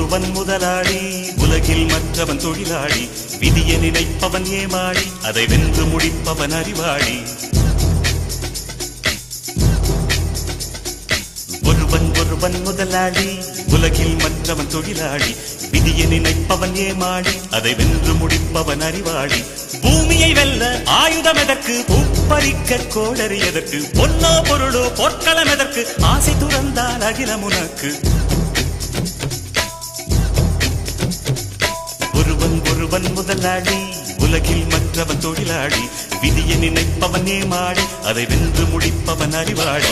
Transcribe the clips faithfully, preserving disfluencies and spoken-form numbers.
ஒருவன் முதலாளி, உலகில் மற்றவன் தொழிலாளி. விதியை நினைப்பவன் ஏமாளி, அதை வென்று முடிப்பவன் அறிவாளி. ஒருவன் ஒருவன் முதலாளி, உலகில் மற்றவன் தொழிலாளி. விதியை நினைப்பவன் ஏமாளி, அதை வென்று முடிப்பவன் அறிவாளி. பூமியை வெல்ல ஆயுதம் எதற்கு, பூப்பறிக்க கோடரி எதற்கு, பொன்னோ பொருளோ பொற்களம் எதற்கு, ஆசை துறந்தால் அகிலம் உனக்கு. ஒருவன் ஒருவன் முதலாளி, உலகில் மற்றவன் தொழிலாளி. விதியை நினைப்பவன் ஏமாளி, அதை வென்று முடிப்பவன் அறிவாளி.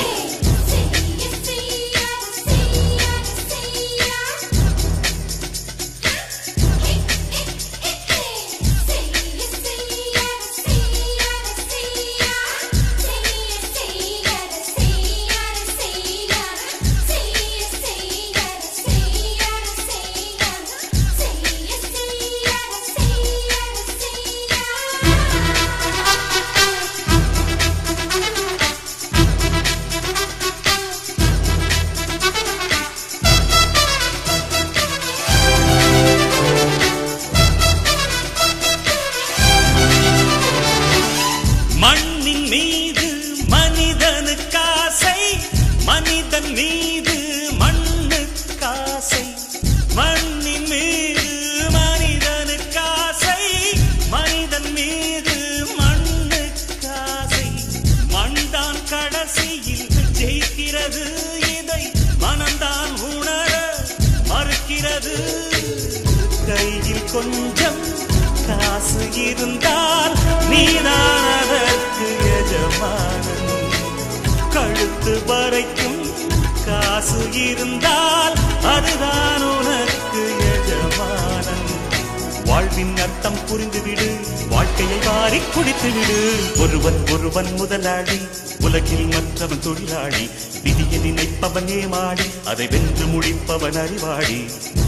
மனிதன் மீது மண்ணுக்காசை, மண்ணின் மீது மனிதனுக்காசை, மனிதன் மீது மண்ணுக்காசை. மண்தான் கடைசியில் ஜெயிக்கிறது, இதை மனம்தான் உணர மறுக்கிறது. கையில் கொஞ்சம் காசு இருந்தால் நீதான் அதற்கு எஜமானன். கழுத்து வரைக்கும் காசு இருந்தால் அதுதான் உனக்கு எஜமானன். வாழ்வின் அர்த்தம் புரிந்துவிடு, வாழ்க்கையை வாரி குடித்துவிடு. ஒருவன் ஒருவன் முதலாளி, உலகில் மற்றவன் தொழிலாளி. விதியை நினைப்பவன் ஏமாளி, அதை வென்று முடிப்பவன் அறிவாளி.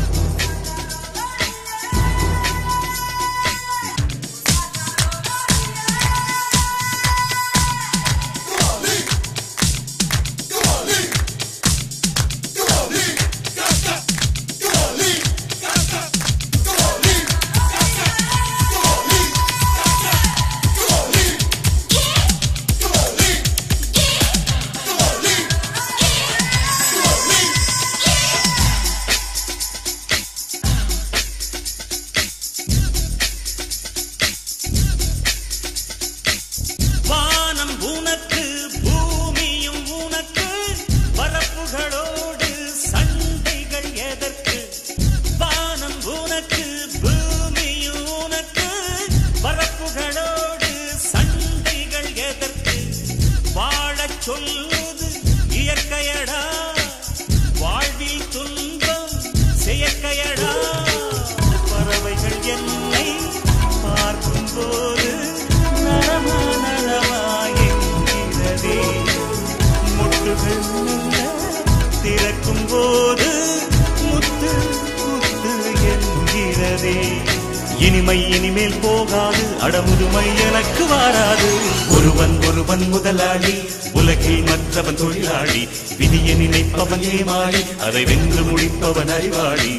சொல்லுது இயற்கையடா, வாழ்வில் துன்பம் செயற்கையடா. பறவைகள் என்னை பார்க்கும் போது நலமா நலமா என்கிறதே. முட்டுகள் திறக்கும் போது முத்து முத்து என்கிறதே. இனிமை இனிமேல் போகாது, அடமுதுமை எனக்கு வாராது. ஒருவன் ஒருவன் முதலாளி, உலகில் மற்றவன் தொழிலாளி. விதியை நினைப்பவன் ஏமாளி, அதை வென்று முடிப்பவன் அறிவாளி.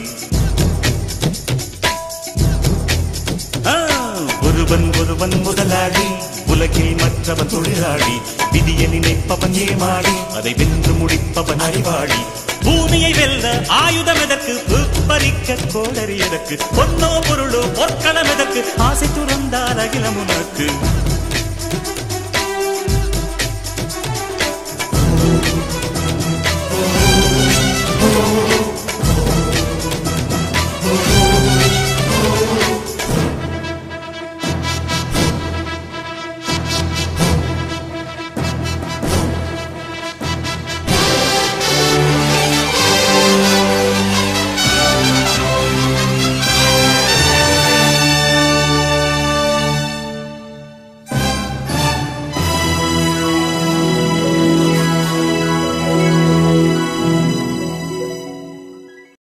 ஒருவன் ஒருவன் முதலாளி, உலகில் மற்றவன் தொழிலாளி. விதியை நினைப்பவன் ஏமாளி, அதை வென்று முடிப்பவன் அறிவாளி. பூமியை வெல்ல ஆயுதம் எதற்கு, பறிக்க கோடரி எதற்கு, பொன்னோ பொருளோ பொற்களம் எதற்கு, ஆசை துறந்தால் அகிலம் உனக்கு.